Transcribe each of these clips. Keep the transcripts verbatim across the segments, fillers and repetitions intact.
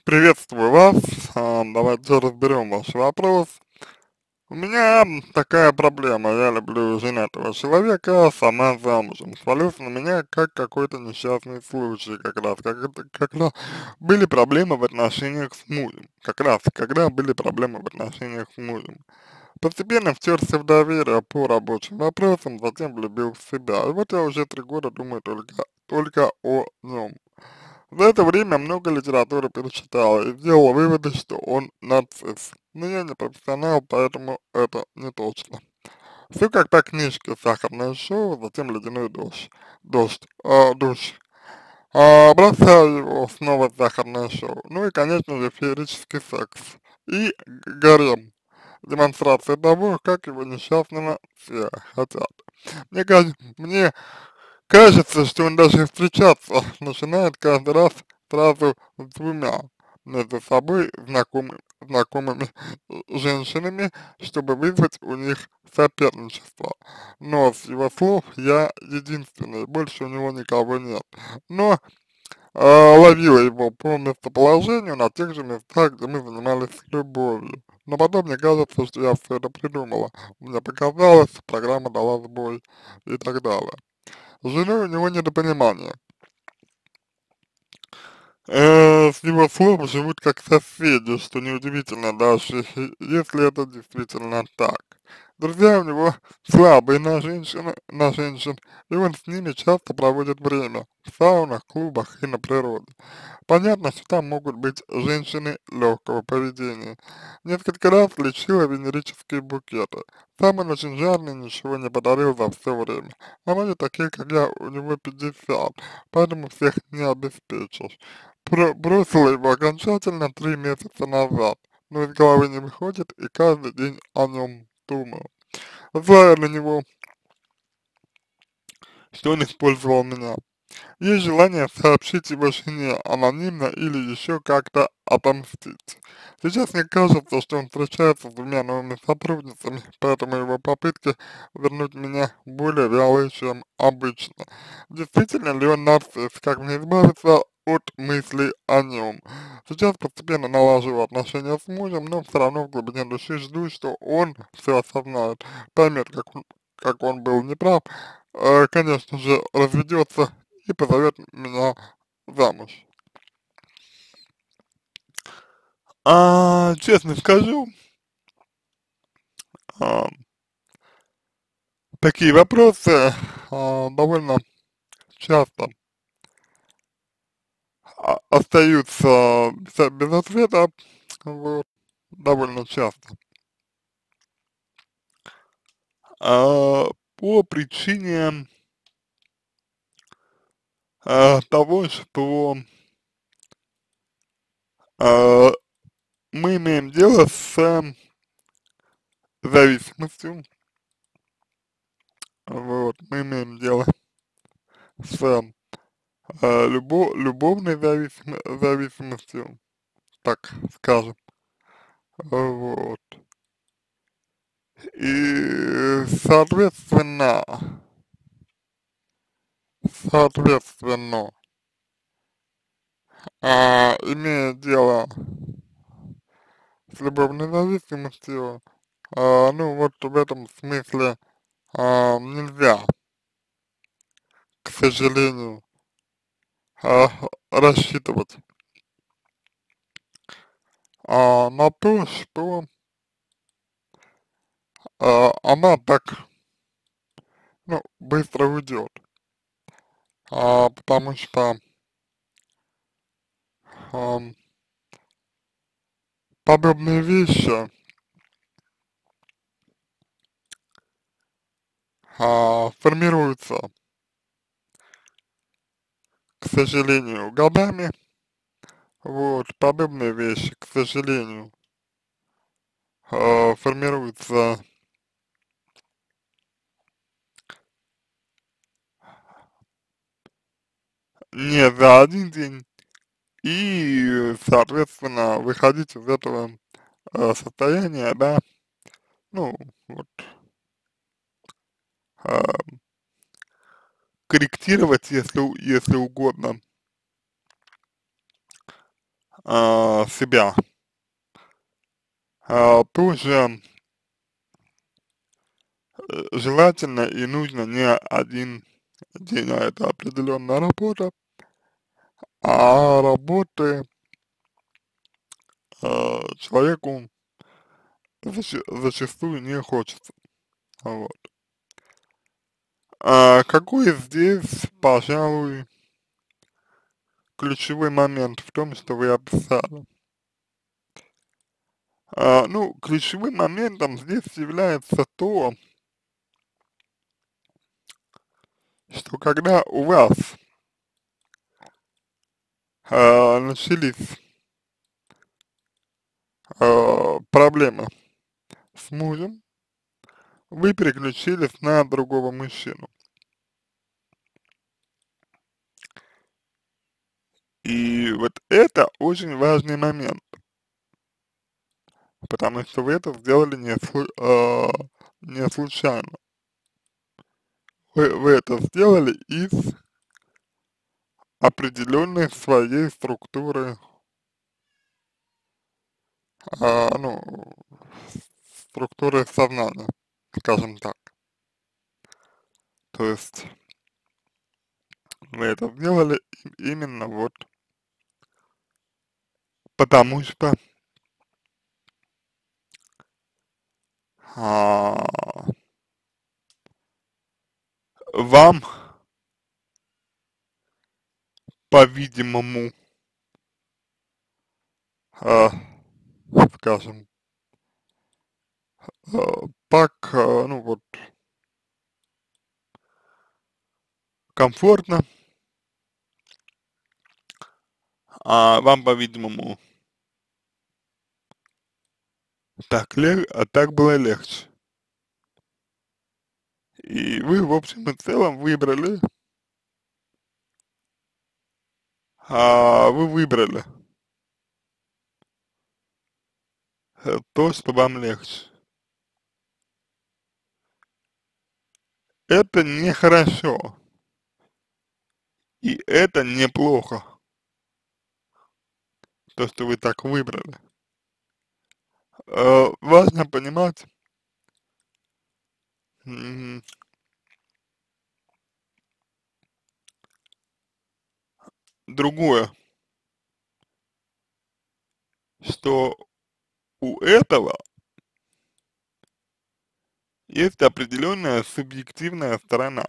Приветствую вас. А, Давайте разберем ваш вопрос. У меня такая проблема. Я люблю женатого человека, сама замужем. Свалился на меня как какой-то несчастный случай, как раз, как это- когда были проблемы в отношениях с мужем. Как раз, когда были проблемы в отношениях с мужем. Постепенно втерся в доверие по рабочим вопросам, затем влюбил в себя. И вот я уже три года думаю только, только о нем. За это время много литературы перечитал и сделал выводы, что он нарцисс. Но я не профессионал, поэтому это не точно. Все как по книжке: сахарное шоу, затем ледяной дождь. Дождь, а, душ. А, бросаю его, снова сахарное шоу. Ну и, конечно же, феерический секс. И гарем. Демонстрация того, как его несчастного все хотят. Мне кажется, мне кажется, что он даже встречаться начинает каждый раз сразу с двумя между собой знакомыми, знакомыми женщинами, чтобы вызвать у них соперничество. Но с его слов я единственный, больше у него никого нет. Но э, ловила его по местоположению на тех же местах, где мы занимались любовью. Но потом мне кажется, что я все это придумала. Мне показалось, программа дала сбой и так далее. С женой у него недопонимание. Э, с его слов живут как соседи, что неудивительно, даже если это действительно так. Друзья у него слабые на женщин, на женщин, и он с ними часто проводит время в саунах, клубах и на природе. Понятно, что там могут быть женщины легкого поведения. Несколько раз лечила венерические букеты. Сам он очень жадный, ничего не подарил за все время. А вроде такие, как я, у него пятьдесят, поэтому всех не обеспечишь. Бро бросила его окончательно три месяца назад, но из головы не выходит и каждый день о нем думаю. Злая на него, что он использовал меня. Есть желание сообщить его жене анонимно или еще как-то отомстить. Сейчас мне кажется, что он встречается с двумя новыми сотрудницами, поэтому его попытки вернуть меня более вялые, чем обычно. Действительно ли он нарцисс, как мне избавиться от мыслей о нем? Сейчас постепенно налаживаю отношения с мужем, но все равно в глубине души жду, что он все осознает, поймет, как он, как он был неправ, э, конечно же, разведется и позовет меня замуж. А, честно скажу, а, такие вопросы а, довольно часто а, остаются без, без ответа, вот, довольно часто. А, по причине а, того, что а, мы имеем дело с зависимостью, вот, мы имеем дело с а, любо, любовной зависим, зависимостью, так скажем. Вот. И, соответственно, соответственно, а, имея дело с любовной зависимостью, а, ну вот в этом смысле а, нельзя, к сожалению, а, рассчитывать а, на то, что а, она так, ну, быстро уйдет, а, потому что а, подобные вещи а, формируются, к сожалению, годами. Вот, подобные вещи, к сожалению, а, формируются не за один день, и, соответственно, выходить из этого а, состояния, да, ну, вот, а, корректировать, если, у- если угодно, а, себя. А, тоже э, желательно и нужно не один день, а это определенная работа, а работы э, человеку зача- зачастую не хочется. Вот. А какой здесь, пожалуй, ключевой момент в том, что вы описали? А, ну, ключевым моментом здесь является то, что когда у вас а, начались а, проблемы с мужем, вы переключились на другого мужчину. И вот это очень важный момент, потому что вы это сделали не, слу- а, не случайно. Вы, вы это сделали из определенной своей структуры, а, ну, структуры сознания, скажем так. То есть вы это сделали и- именно вот потому что а, вам, по-видимому, а, скажем, а, так, а, ну вот, комфортно, а вам, по-видимому, так, лег а так было легче. И вы, в общем и целом, выбрали, а, вы выбрали э, то, что вам легче. Это нехорошо, и это неплохо, то, что вы так выбрали. Э, важно понимать, м, другое, что у этого есть определенная субъективная сторона.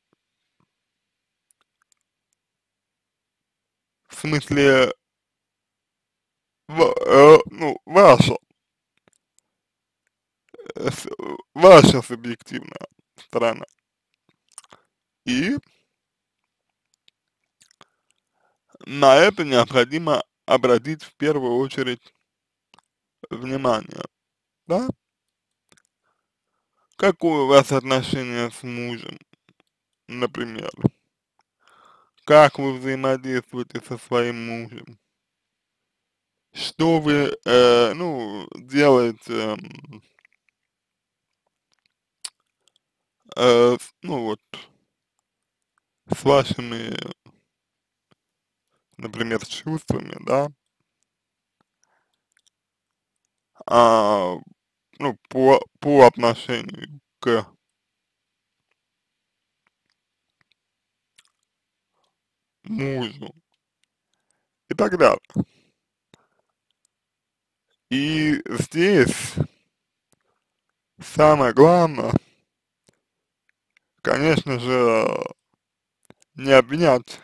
В смысле, в, э, ну, ваша, э, с- ваша субъективная сторона. И на это необходимо обратить в первую очередь внимание, да? Какое у вас отношение с мужем, например? Как вы взаимодействуете со своим мужем? Что вы, э, ну, делаете, м, э, с- ну вот, с вашими, например, чувствами, да, а, ну, по, по отношению к мужу и так далее. И здесь самое главное, конечно же, не обвинять,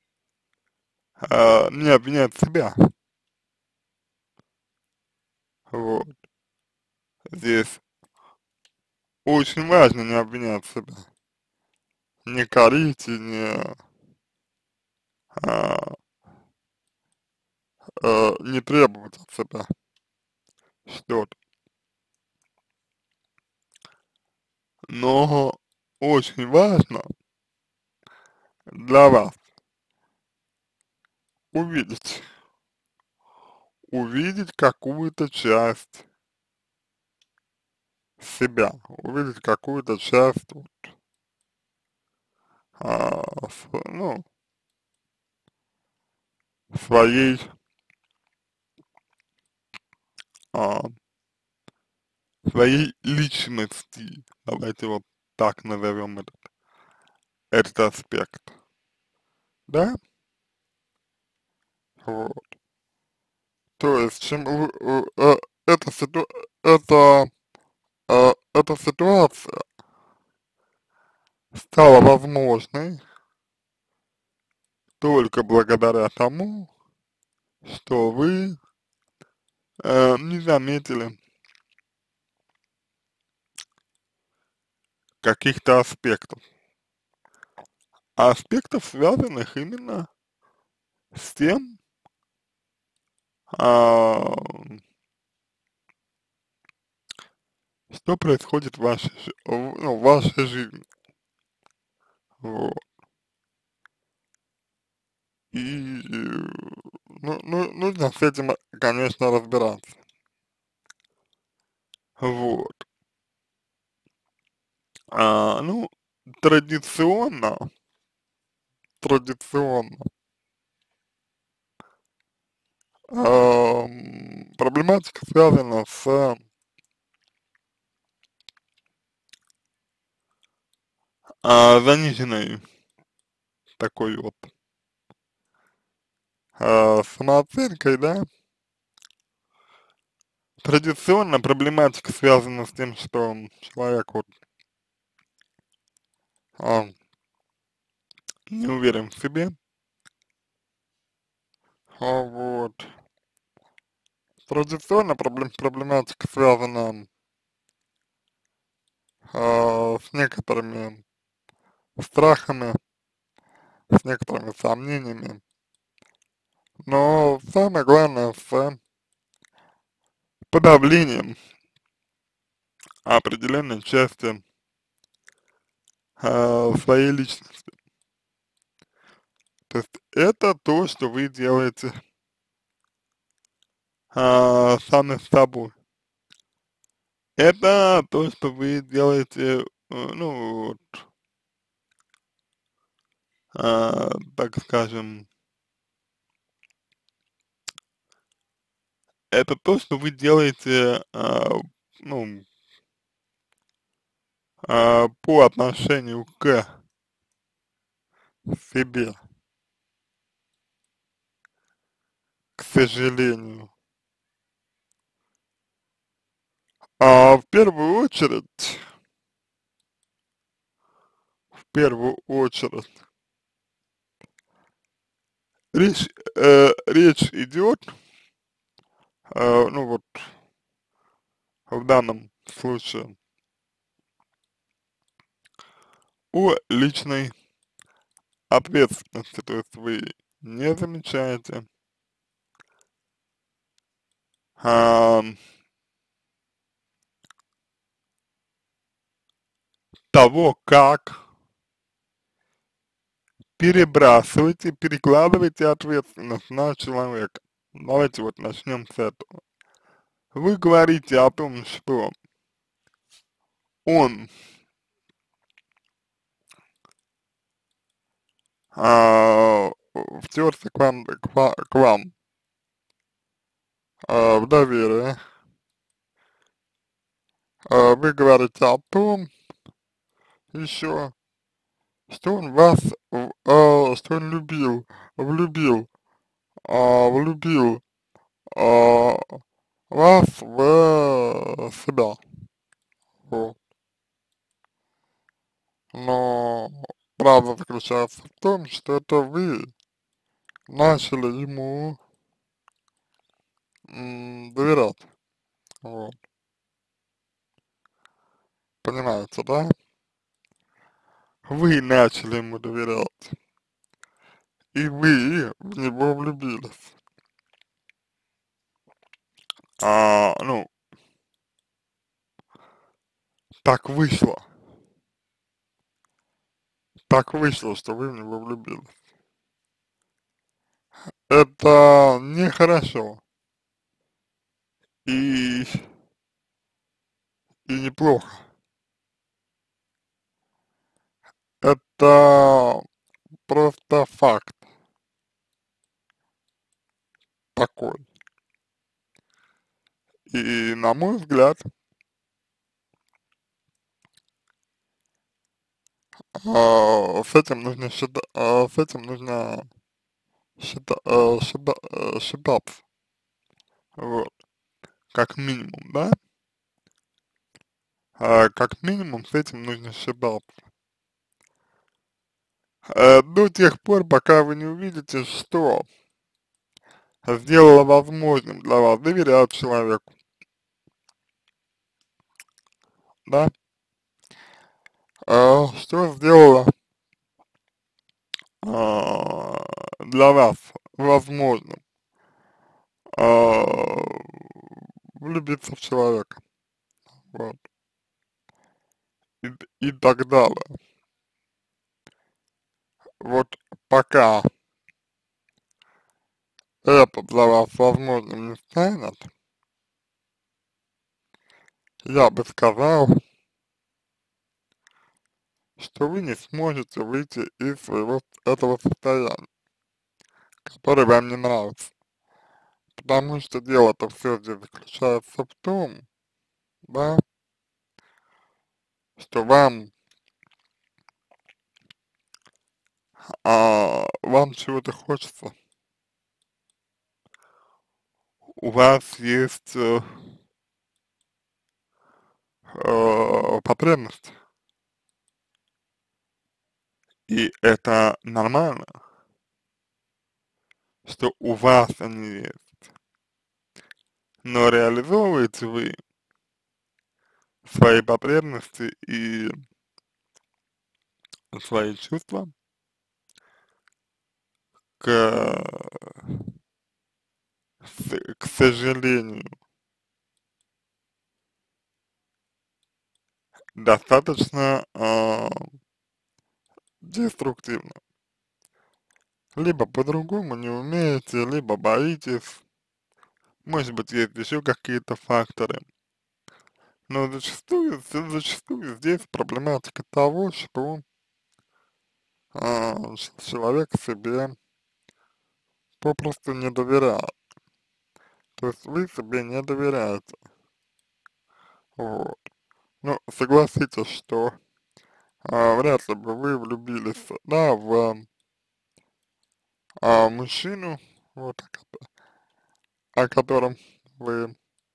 а, не обвинять себя. Вот. Здесь очень важно не обвинять себя, не корить и не, а, э, не требовать от себя что-то. Но очень важно для вас увидеть, увидеть какую-то часть себя, увидеть какую-то часть, вот, а, с- ну, своей а, своей личности, давайте вот так назовем этот, этот аспект, да, вот, то есть, чем вы, э, э, эта ситу, это, э, эта ситуация стала возможной только благодаря тому, что вы э, не заметили каких-то аспектов, а аспектов, связанных именно с тем, а, что происходит в вашей, жи- в- ну, в вашей жизни, вот. И, э, ну, ну, нужно с этим, конечно, разбираться, вот. А, ну, традиционно, традиционно, ам, проблематика связана с а, заниженной такой вот а, самооценкой, да. Традиционно проблематика связана с тем, что человек вот а, не уверен в себе, а, вот. Традиционно проблем, проблематика связана а, с некоторыми страхами, с некоторыми сомнениями, но самое главное с подавлением определенной части а, своей личности. То есть это то, что вы делаете а, сами с собой. Это то, что вы делаете, э, ну, вот, а, так скажем, это то, что вы делаете, а, ну, а, по отношению к себе, к сожалению. А в первую очередь, в первую очередь, речь, э, речь идет, э, ну вот, в данном случае, о личной ответственности, то есть вы не замечаете а, того, как перебрасываете, перекладываете ответственность на человека. Давайте вот начнем с этого. Вы говорите о том, что он а, втерся к вам, к, ва- к вам а, в доверие. А, вы говорите о том еще, что он вас, в- а, что он любил, влюбил, а, влюбил а, вас в себя. Вот. Но правда заключается в том, что это вы начали ему м, доверять. Вот. Понимаете, да? Вы начали ему доверять. И вы в него влюбились. А, ну, так вышло. Так вышло, что вы в него влюбились. Это нехорошо. И, и неплохо. Это просто факт такой. И на мой взгляд, а, с этим нужно счита а, с этим нужно счита а, счита а, считаться, вот, как минимум, да, а, как минимум с этим нужно считаться. Э, до тех пор, пока вы не увидите, что сделало возможным для вас доверять человеку, да, а, что сделало а, для вас возможным а, влюбиться в человека, вот, и, и так далее. Вот пока это для вас возможным не станет, я бы сказал, что вы не сможете выйти из своего этого состояния, которое вам не нравится. Потому что дело-то все здесь заключается в том, да, что вам, а, вам чего-то хочется, у вас есть э, э, потребность, и это нормально, что у вас они есть, но реализовываете вы свои потребности и свои чувства, к, с- к сожалению, достаточно а, деструктивно. Либо по-другому не умеете, либо боитесь, может быть, есть еще какие-то факторы. Но зачастую, з- зачастую здесь проблематика того, что а, ч- человек себе попросту не доверяет. То есть вы себе не доверяете. Вот. Ну, согласитесь, что а, вряд ли бы вы влюбились, да, в а, мужчину, вот, о, ко- о котором вы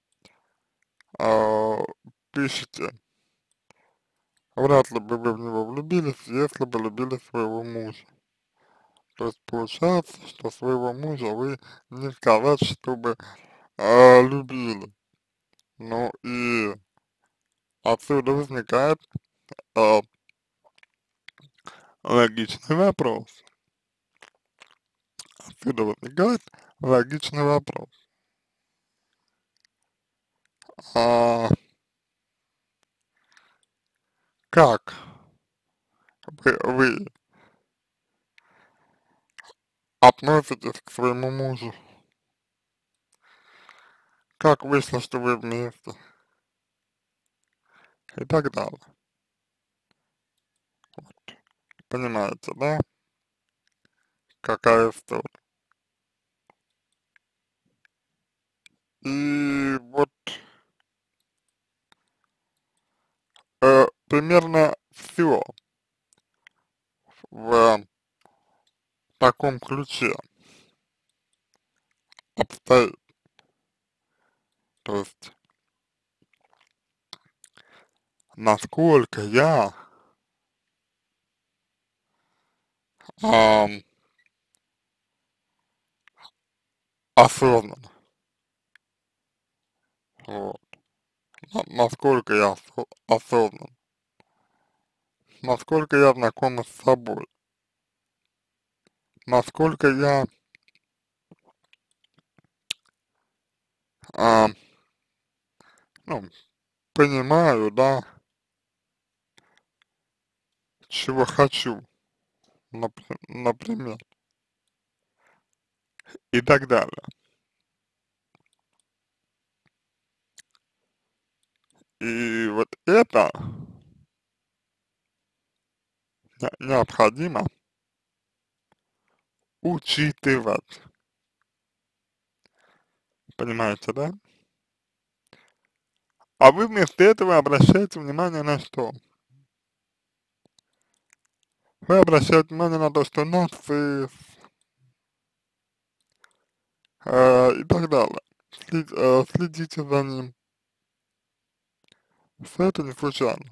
а, пишете. Вряд ли бы вы в него влюбились, если бы любили своего мужа. То есть получается, что своего мужа вы не сказать, чтобы а, любили. Ну и отсюда возникает а, логичный вопрос. Отсюда возникает логичный вопрос. А как вы, вы относитесь к своему мужу? Как вышло, что вы вместе? И так далее. Понимаете, да? Какая история. И вот э, примерно все в таком ключе обстоит. То есть, насколько я ам, осознан, вот, на- насколько я осо- осознан, насколько я знаком с собой, насколько я ам, ну, понимаю, да, чего хочу, напр- например, и так далее. И вот это не- необходимо учитывать, понимаете, да? А вы вместо этого обращаете внимание на что? Вы обращаете внимание на то, что нарцисс, э, и так далее. След, э, следите за ним. Все это не случайно.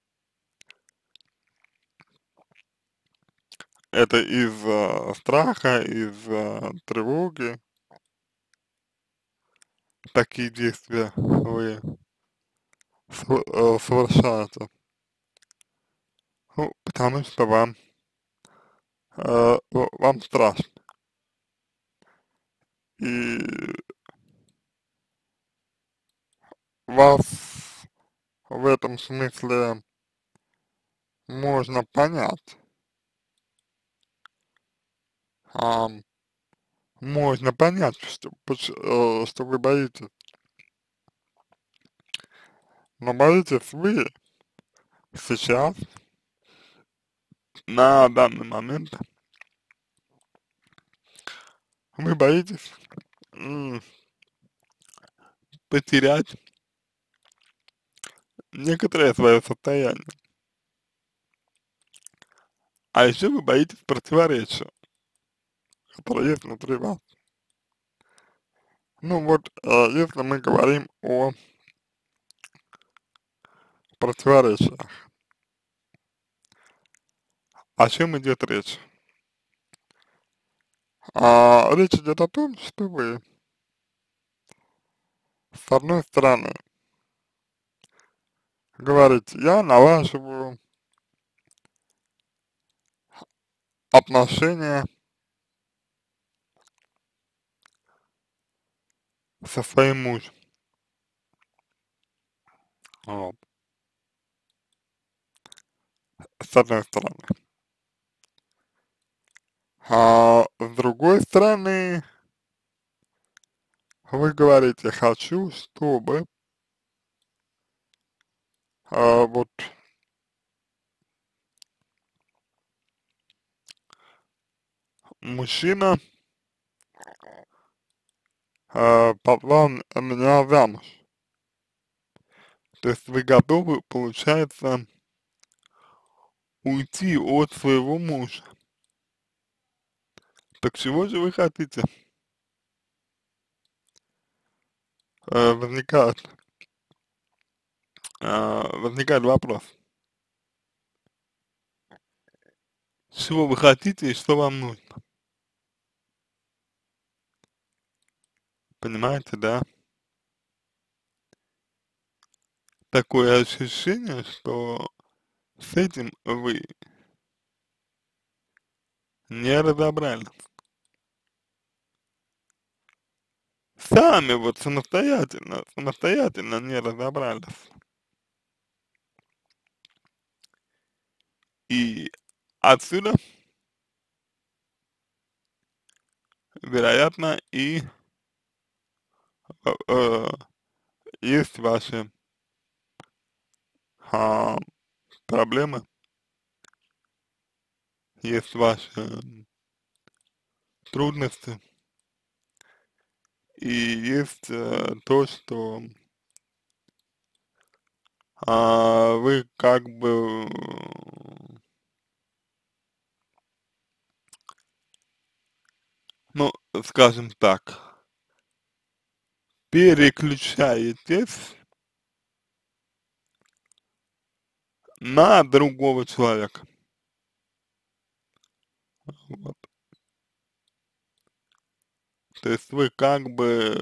Это из-за страха, из-за тревоги, такие действия вы сов- э, совершаете. Ну, потому что вам, э, в- вам страшно. И вас в этом смысле можно понять. А, можно понять, что, поч- э, что вы боитесь. Но боитесь вы сейчас, на данный момент, вы боитесь м, потерять некоторое свое состояние. А еще вы боитесь противоречия, которое есть внутри вас. Ну вот, э, если мы говорим о противоречиях, о чем идет речь? А, речь идет о том, что вы, с одной стороны, говорите, я налаживаю отношения со своим мужем. Вот, с одной стороны. А с другой стороны, вы говорите, хочу, чтобы а, вот мужчина а, позвал меня замуж. То есть вы готовы, получается, уйти от своего мужа. Так чего же вы хотите? Э, возникает, а, возникает вопрос. Чего вы хотите и что вам нужно? Понимаете, да? Такое ощущение, что с этим вы не разобрались. Сами вот самостоятельно, самостоятельно не разобрались. И отсюда, вероятно, и э, э, есть ваши а, проблемы, есть ваши м, трудности, и есть э, то, что а, вы как бы, ну, скажем так, переключаетесь на другого человека. Вот. То есть вы как бы,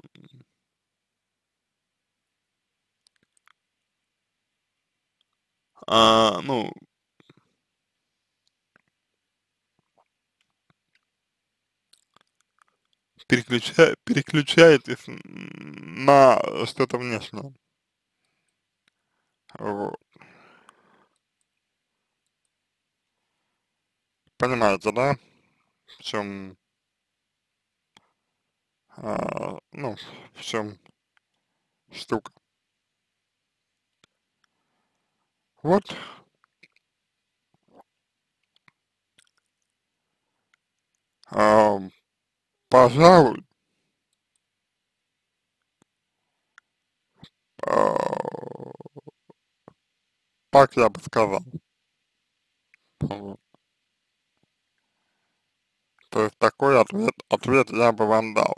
а, ну, переключа, переключаетесь на что-то внешнее. Вот. Понимаете, да, в чем, а, ну, в чем штука. Вот, а, пожалуй, а, так я бы сказал. Вот. То есть такой ответ, ответ я бы вам дал.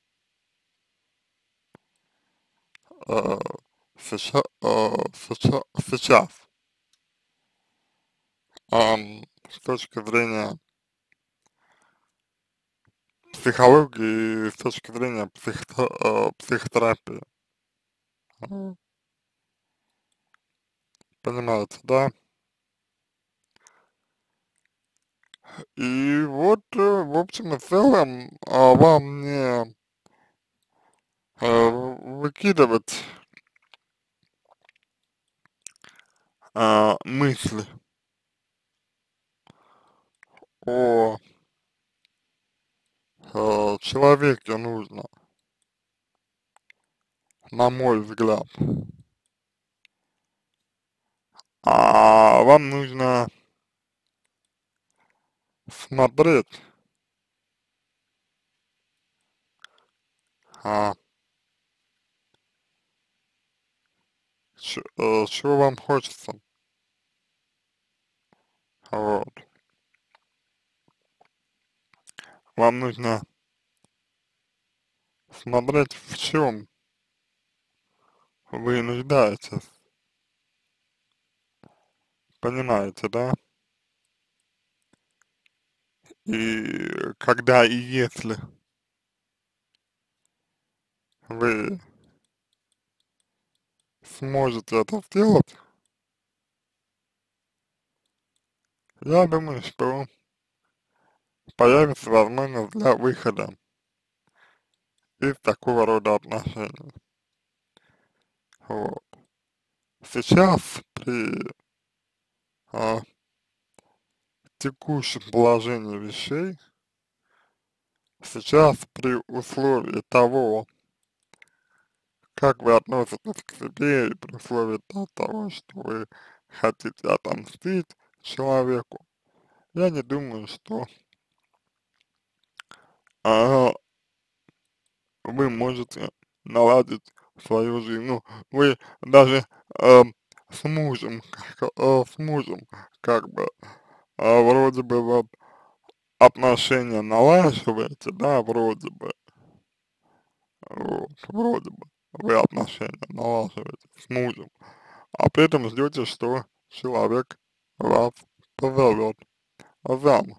Э, сейчас, э, сейчас, сейчас, ам, с точки зрения психологии и с точки зрения психо, э, психотерапии. М, Понимаете, да? И вот, э, в общем и целом, а, вам не э, выкидывать а, мысли о э, человеке нужно, на мой взгляд. А вам нужно смотреть, а, ч- э, чего вам хочется. Вот. Вам нужно смотреть, в чем вы нуждаетесь. Понимаете, да? И когда и если вы сможете это сделать, я думаю, что появится возможность для выхода из такого рода отношений. Вот. Сейчас при а, текущем положении вещей, сейчас при условии того, как вы относитесь к себе, и при условии то- того, что вы хотите отомстить человеку, я не думаю, что а, вы можете наладить свою жизнь. Ну, вы даже э, с мужем, как, э, с мужем, как бы, э, вроде бы вот отношения налаживаете, да, вроде бы, вот, вроде бы, вы отношения налаживаете с мужем, а при этом ждете, что человек вас позовет замуж.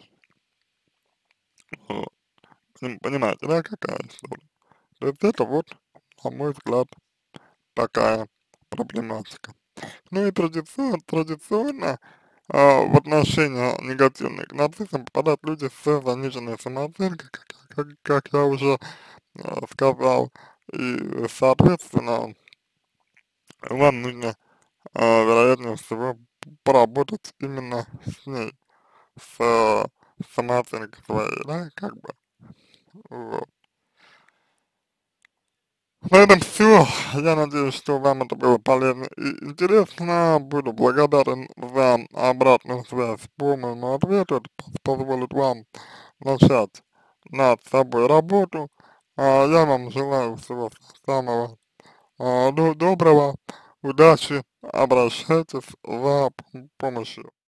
Вот. Поним- Понимаете, да, какая история? То есть это вот, на мой взгляд, такая проблематика. Ну и традиционно, традиционно а, в отношения негативные к нацистам попадают люди с заниженной самооценкой, как, как, как я уже а, сказал, и, соответственно, вам нужно, а, вероятнее всего, поработать именно с ней, с а, самооценкой своей, да, как бы, вот. На этом все. Я надеюсь, что вам это было полезно и интересно. Буду благодарен за обратную связь по моему ответу. Это пос- позволит вам начать над собой работу. А я вам желаю всего самого а, до- доброго, удачи, обращайтесь за п- помощью.